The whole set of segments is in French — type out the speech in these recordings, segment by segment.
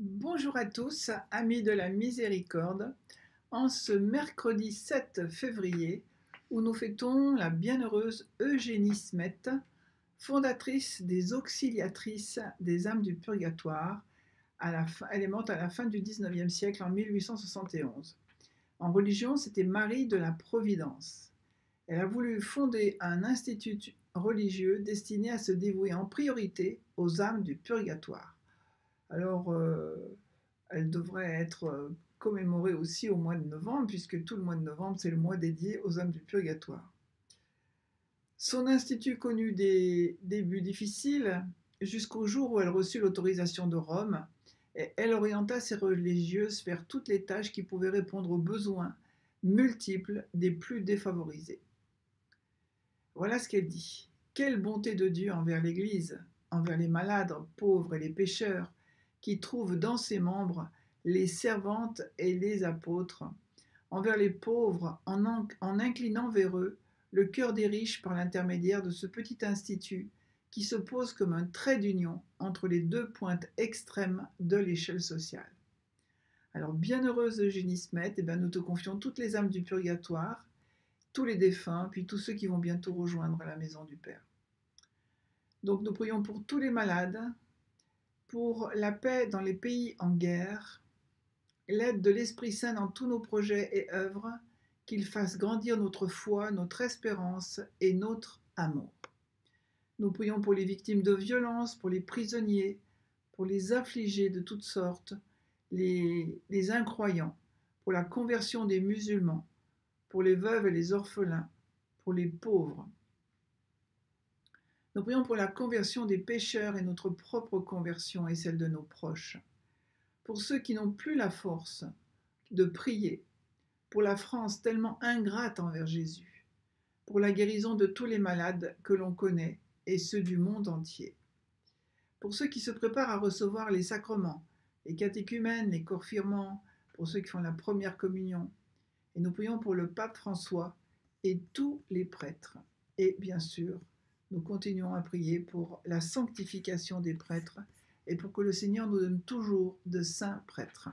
Bonjour à tous, amis de la miséricorde, en ce mercredi 7 février où nous fêtons la bienheureuse Eugénie Smet, fondatrice des Auxiliatrices des âmes du purgatoire. Elle est morte à la fin du 19e siècle, en 1871. En religion, c'était Marie de la Providence. Elle a voulu fonder un institut religieux destiné à se dévouer en priorité aux âmes du purgatoire. Alors, elle devrait être commémorée aussi au mois de novembre, puisque tout le mois de novembre, c'est le mois dédié aux âmes du purgatoire. Son institut connut des débuts difficiles, jusqu'au jour où elle reçut l'autorisation de Rome, et elle orienta ses religieuses vers toutes les tâches qui pouvaient répondre aux besoins multiples des plus défavorisés. Voilà ce qu'elle dit. Quelle bonté de Dieu envers l'Église, envers les malades, pauvres et les pécheurs, qui trouvent dans ses membres les servantes et les apôtres, envers les pauvres, en inclinant vers eux le cœur des riches par l'intermédiaire de ce petit institut qui se pose comme un trait d'union entre les deux pointes extrêmes de l'échelle sociale. Alors, bienheureuse Eugénie Smet, nous te confions toutes les âmes du purgatoire, tous les défunts, puis tous ceux qui vont bientôt rejoindre la maison du Père. Donc nous prions pour tous les malades, pour la paix dans les pays en guerre, l'aide de l'Esprit Saint dans tous nos projets et œuvres, qu'il fasse grandir notre foi, notre espérance et notre amour. Nous prions pour les victimes de violences, pour les prisonniers, pour les affligés de toutes sortes, les incroyants, pour la conversion des musulmans, pour les veuves et les orphelins, pour les pauvres. Nous prions pour la conversion des pécheurs et notre propre conversion et celle de nos proches. Pour ceux qui n'ont plus la force de prier, pour la France tellement ingrate envers Jésus, pour la guérison de tous les malades que l'on connaît et ceux du monde entier. Pour ceux qui se préparent à recevoir les sacrements, les catéchumènes, les confirmants, pour ceux qui font la première communion. Et nous prions pour le pape François et tous les prêtres. Et bien sûr, nous continuons à prier pour la sanctification des prêtres et pour que le Seigneur nous donne toujours de saints prêtres.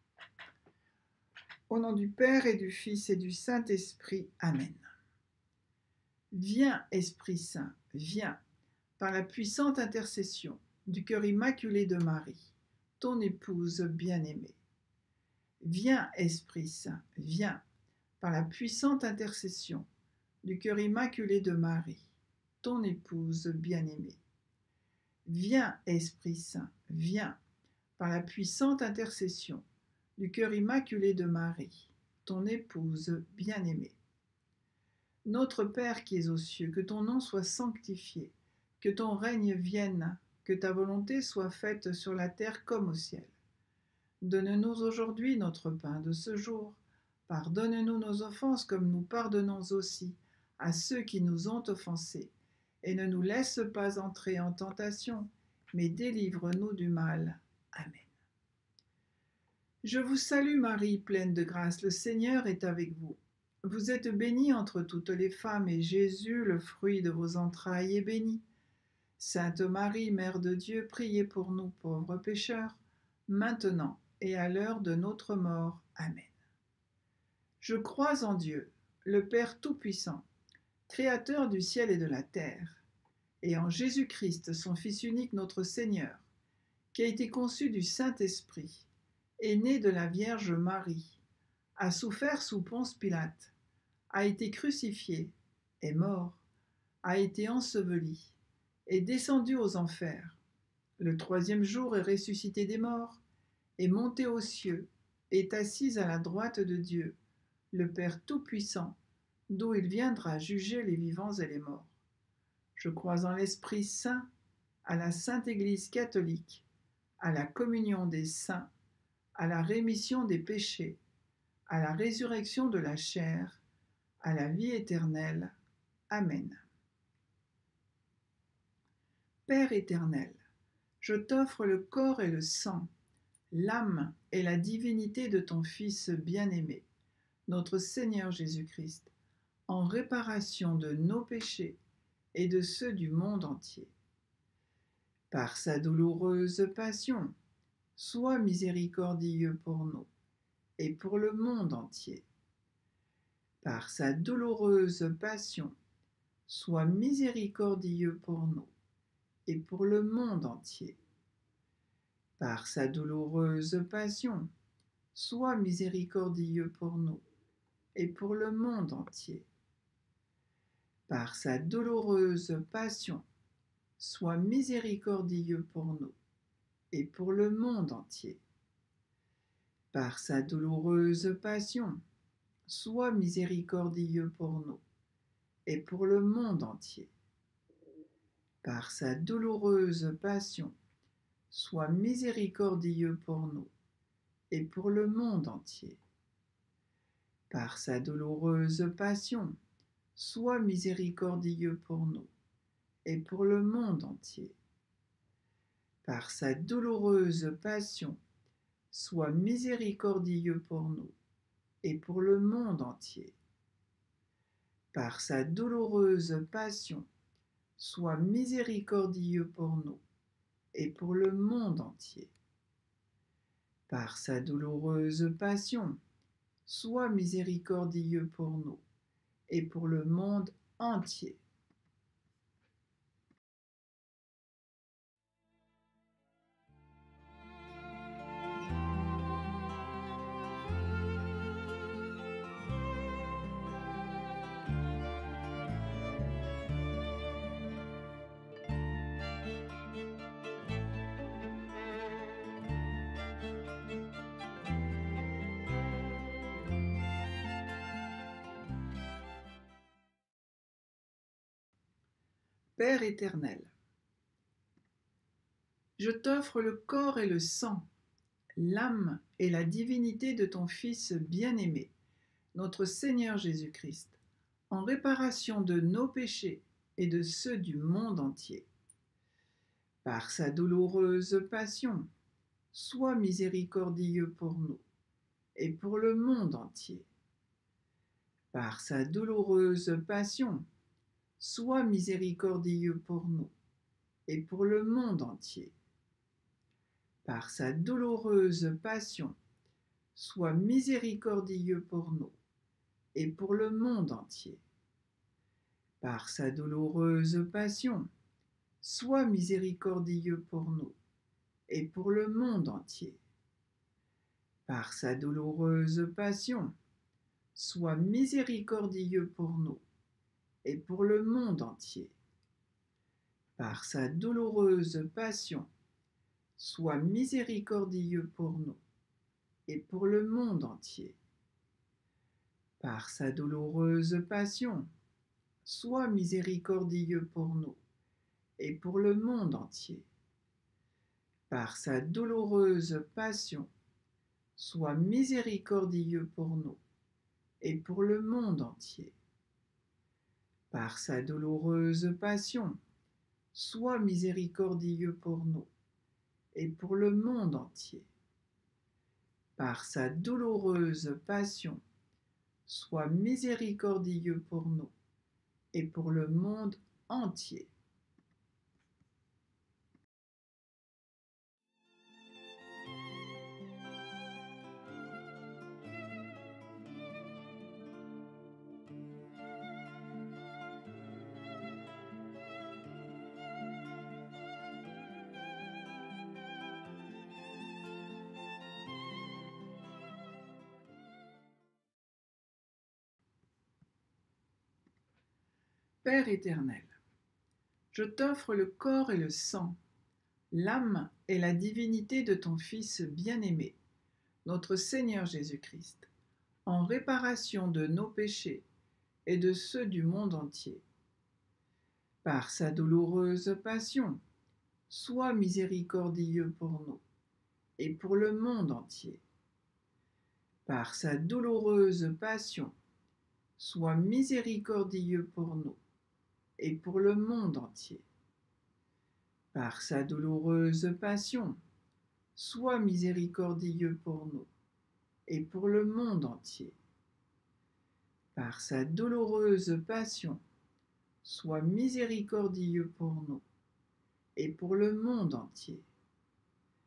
Au nom du Père et du Fils et du Saint-Esprit. Amen. Viens, Esprit Saint, viens, par la puissante intercession du cœur immaculé de Marie, ton épouse bien-aimée. Viens, Esprit Saint, viens, par la puissante intercession du cœur immaculé de Marie, ton épouse bien-aimée. Viens, Esprit Saint, viens, par la puissante intercession du cœur immaculé de Marie, ton épouse bien-aimée. Notre Père qui es aux cieux, que ton nom soit sanctifié, que ton règne vienne, que ta volonté soit faite sur la terre comme au ciel. Donne-nous aujourd'hui notre pain de ce jour. Pardonne-nous nos offenses comme nous pardonnons aussi à ceux qui nous ont offensés. Et ne nous laisse pas entrer en tentation, mais délivre-nous du mal. Amen. Je vous salue Marie, pleine de grâce, le Seigneur est avec vous. Vous êtes bénie entre toutes les femmes, et Jésus, le fruit de vos entrailles, est béni. Sainte Marie, Mère de Dieu, priez pour nous pauvres pécheurs, maintenant et à l'heure de notre mort. Amen. Je crois en Dieu, le Père Tout-Puissant, Créateur du ciel et de la terre, et en Jésus-Christ, son Fils unique, notre Seigneur, qui a été conçu du Saint-Esprit, est né de la Vierge Marie, a souffert sous Ponce Pilate, a été crucifié, est mort, a été enseveli, est descendu aux enfers. Le troisième jour est ressuscité des morts, est monté aux cieux, est assis à la droite de Dieu, le Père Tout-Puissant, d'où il viendra juger les vivants et les morts. Je crois en l'Esprit Saint, à la Sainte Église catholique, à la communion des saints, à la rémission des péchés, à la résurrection de la chair, à la vie éternelle. Amen. Père éternel, je t'offre le corps et le sang, l'âme et la divinité de ton Fils bien-aimé, notre Seigneur Jésus-Christ, en réparation de nos péchés et de ceux du monde entier. Par sa douloureuse passion, sois miséricordieux pour nous et pour le monde entier. Par sa douloureuse passion, sois miséricordieux pour nous et pour le monde entier. Par sa douloureuse passion, sois miséricordieux pour nous et pour le monde entier. Par sa douloureuse passion, sois miséricordieux pour nous et pour le monde entier. Par sa douloureuse passion, sois miséricordieux pour nous et pour le monde entier. Par sa douloureuse passion, sois miséricordieux pour nous et pour le monde entier. Par sa douloureuse passion, sois miséricordieux pour nous et pour le monde entier. Par sa douloureuse passion, sois miséricordieux pour nous et pour le monde entier. Par sa douloureuse passion, sois miséricordieux pour nous et pour le monde entier. Par sa douloureuse passion, sois miséricordieux pour nous et pour le monde entier. Père éternel, je t'offre le corps et le sang, l'âme et la divinité de ton Fils bien-aimé, notre Seigneur Jésus-Christ, en réparation de nos péchés et de ceux du monde entier. Par sa douloureuse passion, sois miséricordieux pour nous et pour le monde entier. Par sa douloureuse passion, sois miséricordieux pour nous et pour le monde entier. Par sa douloureuse passion, sois miséricordieux pour nous et pour le monde entier. Par sa douloureuse passion, sois miséricordieux pour nous et pour le monde entier. Par sa douloureuse passion, sois miséricordieux pour nous et pour le monde entier. Par sa douloureuse passion, sois miséricordieux pour nous et pour le monde entier. Par sa douloureuse passion, sois miséricordieux pour nous et pour le monde entier. Par sa douloureuse passion, sois miséricordieux pour nous et pour le monde entier. Par sa douloureuse passion, sois miséricordieux pour nous et pour le monde entier. Par sa douloureuse passion, sois miséricordieux pour nous et pour le monde entier. Père éternel, je t'offre le corps et le sang, l'âme et la divinité de ton Fils bien-aimé, notre Seigneur Jésus-Christ, en réparation de nos péchés et de ceux du monde entier. Par sa douloureuse passion, sois miséricordieux pour nous et pour le monde entier. Par sa douloureuse passion, sois miséricordieux pour nous et pour le monde entier. Par sa douloureuse passion, sois miséricordieux pour nous et pour le monde entier. Par sa douloureuse passion, sois miséricordieux pour nous et pour le monde entier.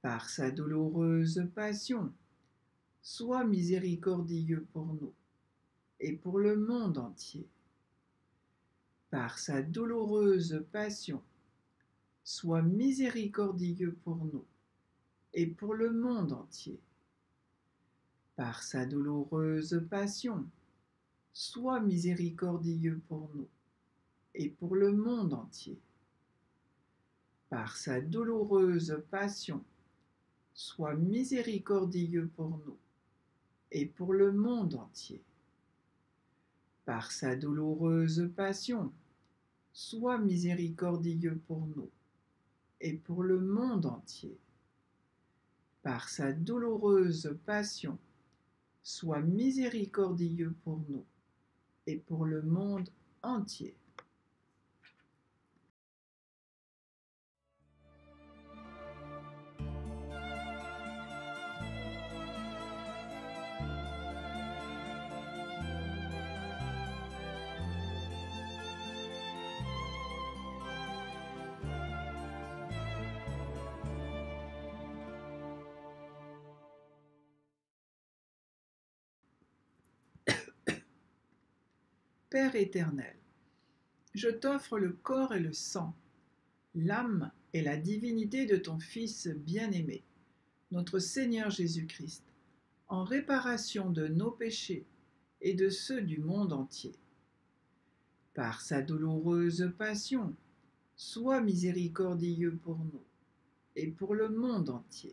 par sa douloureuse passion, sois miséricordieux pour nous et pour le monde entier. Par sa douloureuse passion, sois miséricordieux pour nous et pour le monde entier. Par sa douloureuse passion, sois miséricordieux pour nous et pour le monde entier. Par sa douloureuse passion, sois miséricordieux pour nous et pour le monde entier. Par sa douloureuse passion, sois miséricordieux pour nous et pour le monde entier. Par sa douloureuse passion, sois miséricordieux pour nous et pour le monde entier. Père éternel, je t'offre le corps et le sang, l'âme et la divinité de ton Fils bien-aimé, notre Seigneur Jésus-Christ, en réparation de nos péchés et de ceux du monde entier. Par sa douloureuse passion, sois miséricordieux pour nous et pour le monde entier.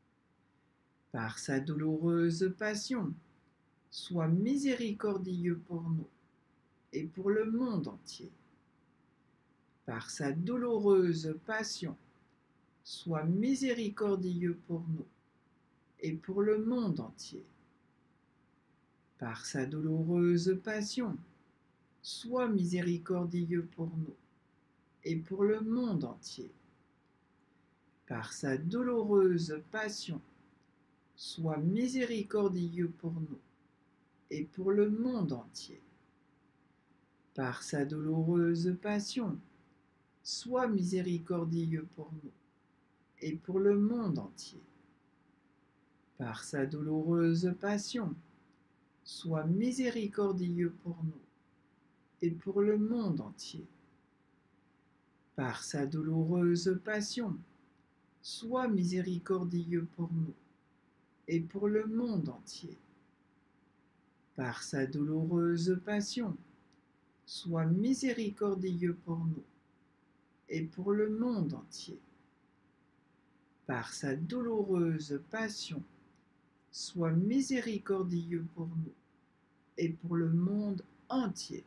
Par sa douloureuse passion, sois miséricordieux pour nous et pour le monde entier. Par sa douloureuse passion, sois miséricordieux pour nous et pour le monde entier. Par sa douloureuse passion, sois miséricordieux pour nous et pour le monde entier. Par sa douloureuse passion, sois miséricordieux pour nous et pour le monde entier. Par sa douloureuse passion, sois miséricordieux pour nous et pour le monde entier. Par sa douloureuse passion, sois miséricordieux pour nous et pour le monde entier. Par sa douloureuse passion, sois miséricordieux pour nous et pour le monde entier. Par sa douloureuse passion, sois miséricordieux pour nous et pour le monde entier. Par sa douloureuse passion, sois miséricordieux pour nous et pour le monde entier.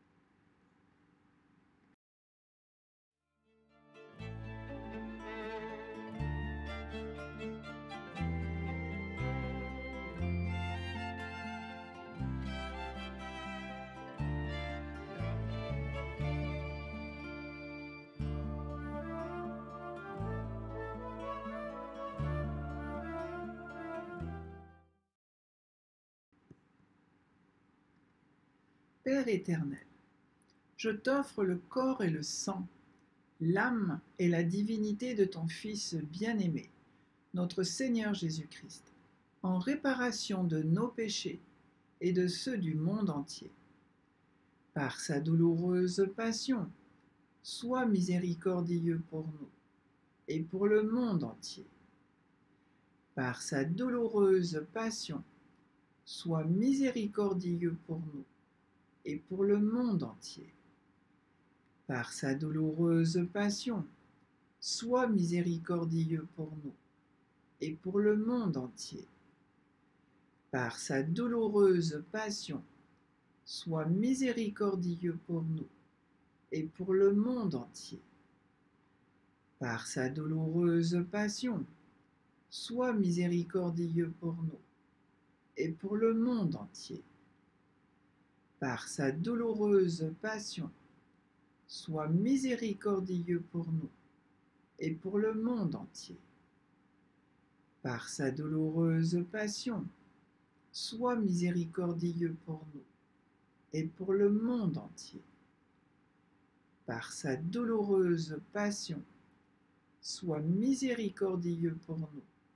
Père éternel, je t'offre le corps et le sang, l'âme et la divinité de ton Fils bien-aimé, notre Seigneur Jésus-Christ, en réparation de nos péchés et de ceux du monde entier. Par sa douloureuse passion, sois miséricordieux pour nous et pour le monde entier. Par sa douloureuse passion, sois miséricordieux pour nous et pour le monde entier. Par sa douloureuse passion, sois miséricordieux pour nous et pour le monde entier. Par sa douloureuse passion, sois miséricordieux pour nous et pour le monde entier. Par sa douloureuse passion, sois miséricordieux pour nous et pour le monde entier. Par sa douloureuse passion, sois miséricordieux pour nous et pour le monde entier. Par sa douloureuse passion, sois miséricordieux pour nous et pour le monde entier. Par sa douloureuse passion, sois miséricordieux pour nous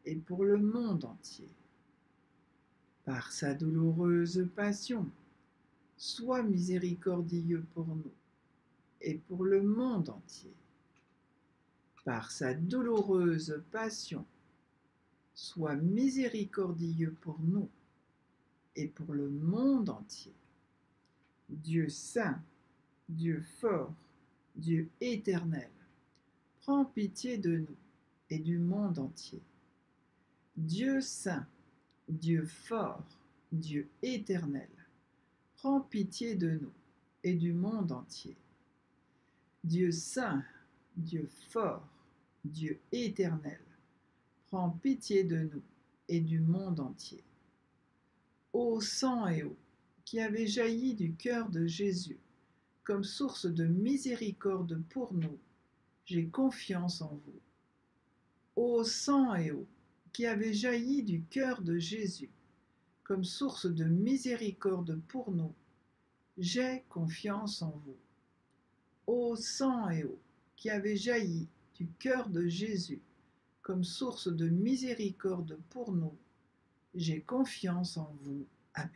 et pour le monde entier. Par sa douloureuse passion, sois miséricordieux pour nous et pour le monde entier. Par sa douloureuse passion, sois miséricordieux pour nous et pour le monde entier. Dieu saint, Dieu fort, Dieu éternel, prends pitié de nous et du monde entier. Dieu saint, Dieu fort, Dieu éternel, prends pitié de nous et du monde entier. Dieu saint, Dieu fort, Dieu éternel, prends pitié de nous et du monde entier. Ô sang et eau qui avez jailli du cœur de Jésus comme source de miséricorde pour nous, j'ai confiance en vous. Ô sang et eau qui avez jailli du cœur de Jésus comme source de miséricorde pour nous, j'ai confiance en vous. Ô sang et eau qui avez jailli du cœur de Jésus comme source de miséricorde pour nous, j'ai confiance en vous. Amen.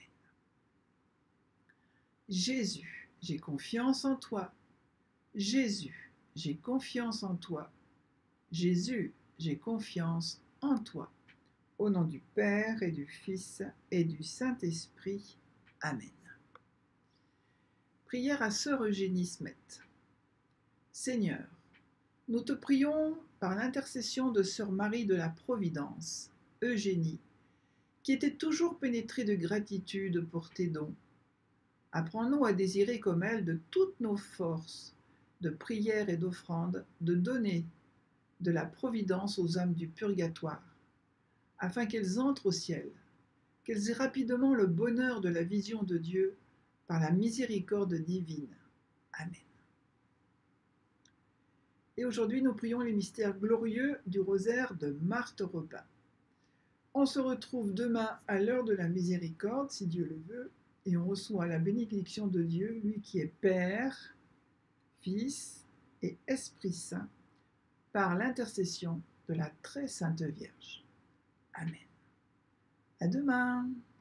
Jésus, j'ai confiance en toi. Jésus, j'ai confiance en toi. Jésus, j'ai confiance en toi. Au nom du Père et du Fils et du Saint-Esprit. Amen. Prière à sœur Eugénie Smet. Seigneur, nous te prions par l'intercession de sœur Marie de la Providence, Eugénie, qui était toujours pénétrée de gratitude pour tes dons. Apprends-nous à désirer comme elle de toutes nos forces, de prière et d'offrande, de donner de la providence aux âmes du purgatoire, afin qu'elles entrent au ciel, qu'elles aient rapidement le bonheur de la vision de Dieu par la miséricorde divine. Amen. Et aujourd'hui, nous prions les mystères glorieux du rosaire de Marthe Robin. On se retrouve demain à l'heure de la miséricorde, si Dieu le veut, et on reçoit la bénédiction de Dieu, lui qui est Père, Fils et Esprit Saint, par l'intercession de la très sainte Vierge. Amen. À demain.